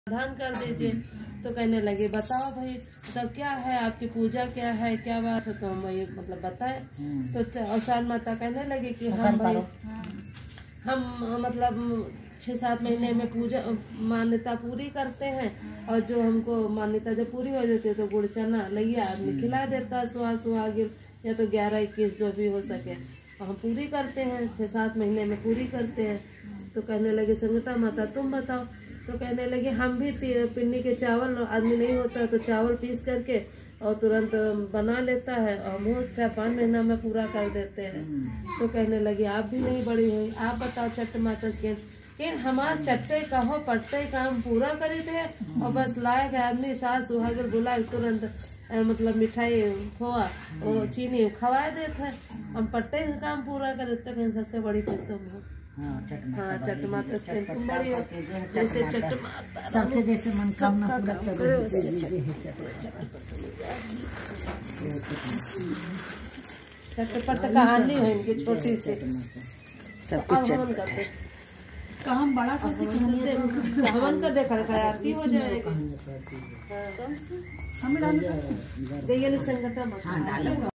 समाधान कर दीजिए। तो कहने लगे बताओ भाई तब क्या है आपकी पूजा क्या है क्या बात है। तो हम वही मतलब बताए। तो औसान माता कहने लगे कि हम भाई हम मतलब 6-7 महीने में पूजा मान्यता पूरी करते हैं और जो हमको मान्यता जब पूरी हो जाती है तो गुड़ चना लैया आदमी खिला देता है सुहागिर या तो 11-21 जो भी हो सके और हम पूरी करते हैं 6-7 महीने में पूरी करते हैं। तो कहने लगे संगता माता तुम बताओ। तो कहने लगे हम भी पिन्नी के चावल आदमी नहीं होता तो चावल पीस करके और तुरंत बना लेता है और मुँह 4-5 महीना में पूरा कर देते हैं। तो कहने लगे आप भी नहीं बड़ी हुई आप बताओ चट्ट माता के हमार चट्टे कहो पट्टे काम पूरा करे थे और बस लाए गए आदमी सास सुहागर बुला तुरंत मतलब मिठाई खोआ और चीनी खवा देते हैं हम पट्टे का काम पूरा कर देते हैं। सबसे बड़ी तो तुम हो। हाँ चट्ट माता तुम बड़ी हो जैसे चट्ट माता सबके जैसे मनोकामना पूरा करो। चटपट कहानी है इनकी छोटी सी सब कुछ करते हम बड़ा करते हवन कर देखा आरती हो जाएगी। हमें संगठन